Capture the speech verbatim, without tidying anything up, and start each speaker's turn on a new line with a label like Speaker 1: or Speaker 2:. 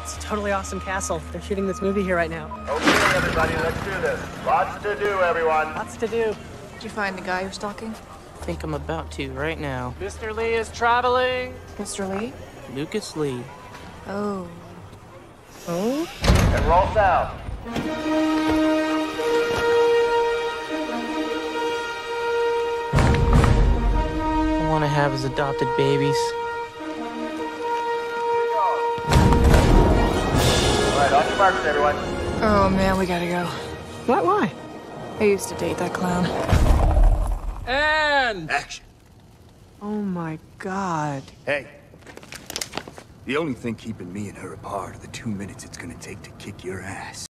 Speaker 1: It's a totally awesome castle. They're shooting this movie here right now.
Speaker 2: Okay, everybody, let's do this. Lots to do, everyone.
Speaker 1: Lots to do.
Speaker 3: Did you find the guy you're stalking?
Speaker 4: I think I'm about to right now.
Speaker 1: Mister Lee is traveling.
Speaker 3: Mister Lee?
Speaker 4: Lucas Lee.
Speaker 3: Oh.
Speaker 1: Oh?
Speaker 2: And roll sound.
Speaker 4: I want to have his adopted babies.
Speaker 2: All right, on your marks, everyone.
Speaker 3: Oh man, we gotta go.
Speaker 1: What? Why?
Speaker 3: I used to date that clown.
Speaker 1: And
Speaker 5: Action.
Speaker 1: oh my God.
Speaker 5: Hey. The only thing keeping me and her apart are the two minutes it's gonna take to kick your ass.